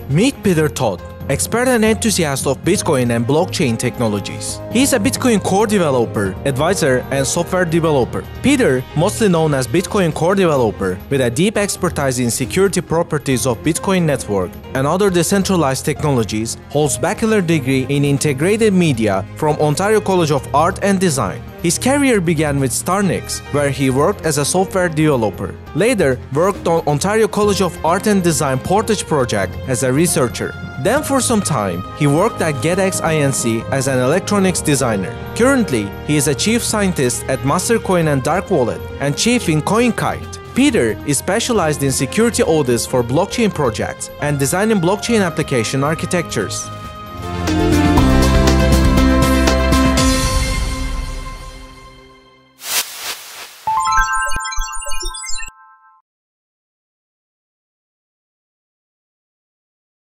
Meet Peter Todd, expert and enthusiast of Bitcoin and blockchain technologies. He is a Bitcoin core developer, advisor, and software developer. Peter, mostly known as Bitcoin core developer, with a deep expertise in security properties of Bitcoin network and other decentralized technologies, holds bachelor degree in integrated media from Ontario College of Art and Design. His career began with Starnex, where he worked as a software developer. Later, worked on Ontario College of Art and Design Portage project as a researcher. Then for some time, he worked at GetX Inc. as an electronics designer. Currently, he is a chief scientist at Mastercoin and Dark Wallet and chief in CoinKite. Peter is specialized in security audits for blockchain projects and designing blockchain application architectures.